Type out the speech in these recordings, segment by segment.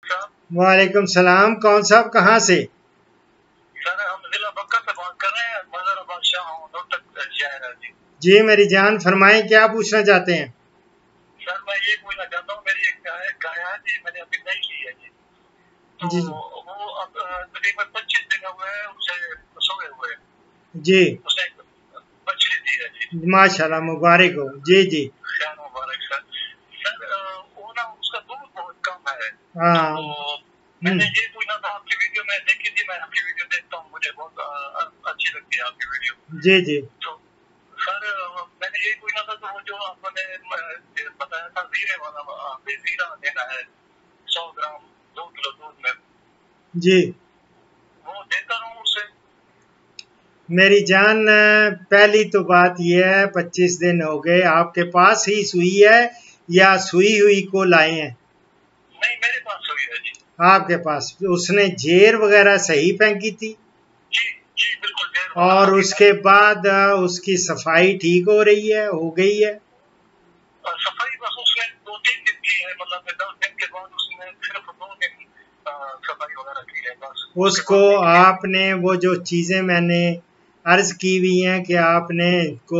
साहब। वालेकुम सलाम। कौन साहब, कहाँ से? सर हम जिला बक्का से बात कर रहे हैं, बाजार बादशाह हूँ, रोहतक शहर है जी। जी मेरी जान, फरमाएं, क्या पूछना चाहते हैं? सर मैं ये पूछना चाहता हूँ, मेरी एक गाय है जी, मैंने अभी नहीं ली है जी। तो जी वो अब तकरीबन 25 दिन हुए हैं उसे सोए हुए। जी, उसने एक बछड़ी दी है जी। माशाल्लाह, मुबारक हो। जी जी। खैर मुबारक सर। सर वो ना उसका दूध बहुत कम है। हाँ। तो मैंने ये पूछना था, आपकी वीडियो में देखी थी, मैं आपकी वीडियो देखता हूँ, मुझे बहुत अच्छी लगती है आपकी वीडियो। जी जी। तो सर मैंने यही पूछना था, तो वो जो आपने बताया था जीरे वाला, जीरा देना है 100 ग्राम 2 किलो दूध में, जी वो देता रहूं उसे? मेरी जान, पहली तो बात यह है, 25 दिन हो गए, आपके पास ही सुई है या सुई हुई को लाए हैं? नहीं, मेरे पास हुई है जी। आपके पास। उसने जेर वगैरह सही फेंकी थी? जी जी बिल्कुल, जेर वाला और सही उसके है। बाद उसकी सफाई ठीक हो रही है, हो गई है? सफाई बस उसने 2-3 दिन की है, मतलब 10 दिन के बाद उसने सिर्फ 2 दिन सफाई वगैरह की है, बस उसके उसको बाद नहीं की। आपने वो जो चीज़ें मैंने अर्ज की हुई हैं कि आपने को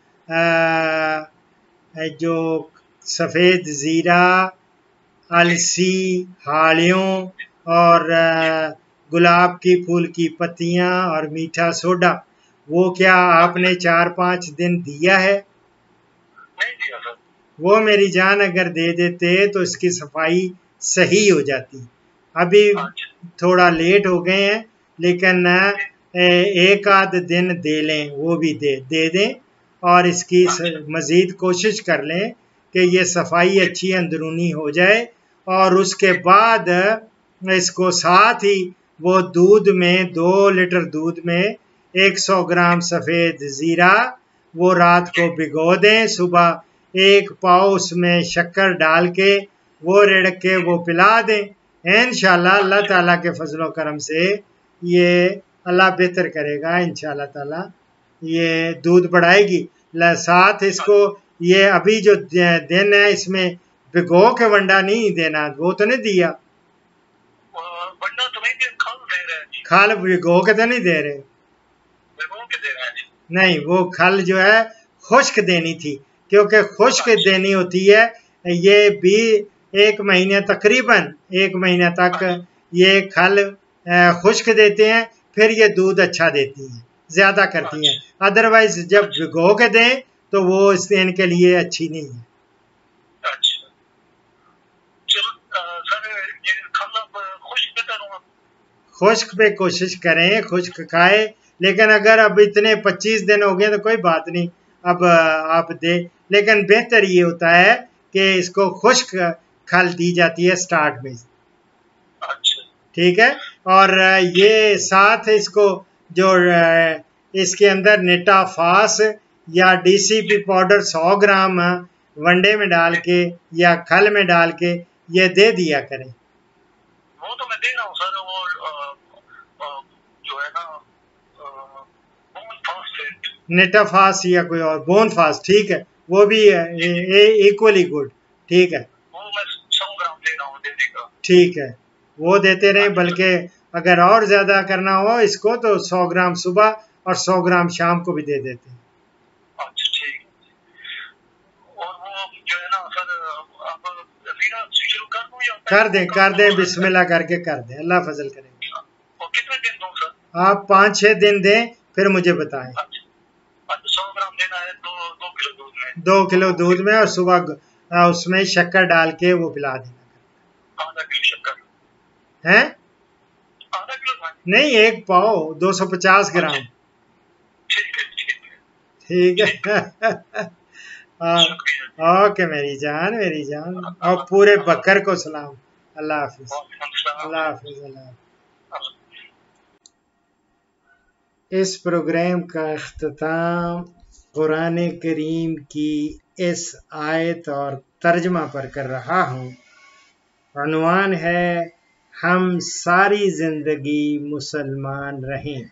जो सफ़ेद ज़ीरा, जी अलसी, हालियों और जी। गुलाब की फूल की पत्तियां और मीठा सोडा, वो क्या अच्छा, आपने 4-5 दिन दिया है? नहीं दिया सर। वो मेरी जान अगर दे देते तो इसकी सफाई सही हो जाती। अभी अच्छा थोड़ा लेट हो गए हैं, लेकिन जी। एक आध दिन दे लें, वो भी दे दें, और इसकी अच्छा मज़ीद कोशिश कर लें कि ये सफाई जी अच्छी अंदरूनी हो जाए। और उसके जी। बाद इसको साथ ही वो दूध में 2 लीटर दूध में 100 ग्राम सफ़ेद ज़ीरा वो रात को भिगो दें, सुबह 1 पाव उसमें शक्कर डाल के वो रिड़क के वो पिला दें। इंशाल्लाह अल्लाह अच्छा ताला के फजलो करम से ये अल्लाह बेहतर करेगा इंशाल्लाह ताला। ये दूध बढ़ाएगी। साथ इसको ये अभी जो दिन है इसमें भिगो के वंडा नहीं देना, वो तो नहीं दिया? वरना तो नहीं दे, खल दे रहे हैं जी, खल भिगो के तो नहीं दे रहे? भिगो के दे रहे हैं जी। नहीं, वो खल जो है खुश्क देनी थी, क्योंकि खुश्क अच्छा देनी होती है। ये भी 1 महीने, तकरीबन 1 महीने तक अच्छा ये खल खुश्क देते हैं, फिर ये दूध अच्छा देती हैं, ज़्यादा करती हैं। अच्छा अदरवाइज जब अच्छा भिगो के दें तो वो इनके लिए अच्छी नहीं है। अच्छा। चलो सर, ये खल अब खुश बेहतर हूँ। खुश्क पे कोशिश करें, खुश्क खाए। लेकिन अगर अब इतने 25 दिन हो गए तो कोई बात नहीं, अब आप दे। लेकिन बेहतर ये होता है कि इसको खुश्क खल दी जाती है स्टार्ट में, अच्छा ठीक है? और ये साथ इसको जो इसके अंदर नेटाफास या डीसीपी जी पाउडर 100 ग्राम वनडे में डाल जी। के या खल में डाल के ये दे दिया करें। वो तो मैं दे रहा हूँ सर, वो जो है ना बोन फॉस्फेट, नेटाफास या कोई और बोन फास्ट, ठीक है, वो भी जी जी, इक्वली गुड, ठीक है। वो मैं 100 ग्राम दे रहा हूँ डेली का। ठीक है, वो देते रहें। अच्छा बल्कि अगर और ज़्यादा करना हो इसको तो 100 ग्राम सुबह और 100 ग्राम शाम को भी दे देते हैं। अच्छा ठीक है। और वो जो है ना सर, अब जीरा शुरू कर दूँ या पहले वो कर कर दूँ? दें, बिस्मिल्लाह करके कर दें, अल्लाह फजल करेगा। और कितने दिन दूँ सर? आप 5-6 दिन दें, फिर मुझे बताएं। अच्छा अच्छा, 100 ग्राम देना है 2 किलो दूध में, 2 और किलो वो दूध में और सुबह उसमें शक्कर डाल के वो पिला देना। आधा किलो शक्कर, हैं? आधा किलो था। नहीं, 1 पाव 250 अच्छा ग्राम। ठीक है ठीक है ठीक ठीक है। है। हाँ, शुक्रिया जी। ओके मेरी जान, मेरी जान। और अल्लाह पूरे अल्लाह। बकर को सलाम। अल्लाह हाफिज। वालेकुम सलाम। अल्लाह हाफिज। अल्लाह हाफिज। अल्लाह। इस प्रोग्राम का अख्ताम कुरान करीम की इस आयत और तर्जमा पर कर रहा हूँ। उन्वान है, हम सारी जिंदगी मुसलमान रहें।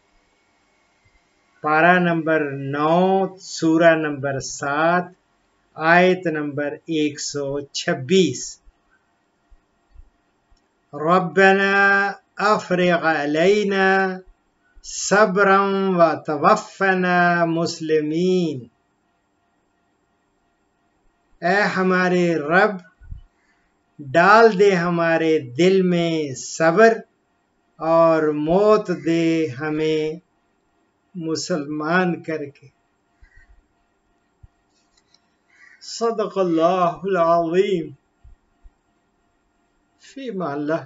पारा नंबर 9, सूरा नंबर 7, आयत नंबर 126। रब्बना अफ़रिग़ अलैना सब्रन व तवफ़्फ़ना मुस्लिमीन। ऐ हमारे रब, डाल दे हमारे दिल में सब्र और मौत दे हमें मुसलमान करके। सदक़ल्लाहुल अज़ीम। फ़ीमा अल्लाह।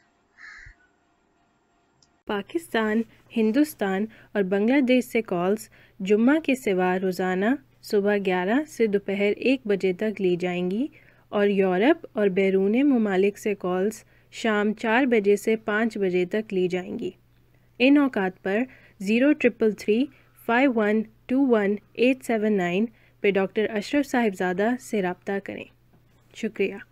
पाकिस्तान, हिंदुस्तान और बांग्लादेश से कॉल्स जुम्मा के सिवा रोज़ाना सुबह 11 से दोपहर 1 बजे तक ली जाएंगी और यूरोप और बैरून ममालिक से कॉल्स शाम 4 बजे से 5 बजे तक ली जाएंगी। इन औकात पर 0333 5121 879 पे डॉक्टर अशरफ साहिबजादा से रब्ता करें। शुक्रिया।